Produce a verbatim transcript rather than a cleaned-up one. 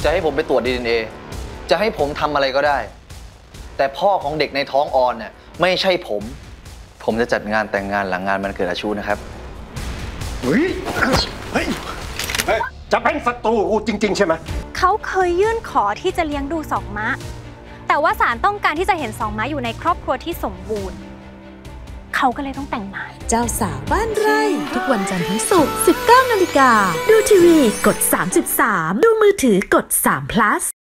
จะให้ผมไปตรวจ ดี เอ็น เอ จะให้ผมทำอะไรก็ได้แต่พ่อของเด็กในท้องออนเนี่ยไม่ใช่ผมผมจะจัดงานแต่งงานหลังงานวันเกิดอาชูนะครับเฮ้ยเฮ้ยจะเป็นศัตรูกูจริงๆใช่ไหมเขาเคยยื่นขอที่จะเลี้ยงดูสองม้าแต่ว่าศาลต้องการที่จะเห็นสองม้าอยู่ในครอบครัวที่สมบูรณ์เขาก็เลยต้องแต่งงานเจ้าสาวบ้านไร่ทุกวันจันทร์ถึงศุกร์ สิบเก้านาฬิกา ดูทีวีกดสามสิบสามดูมือถือกดสาม plus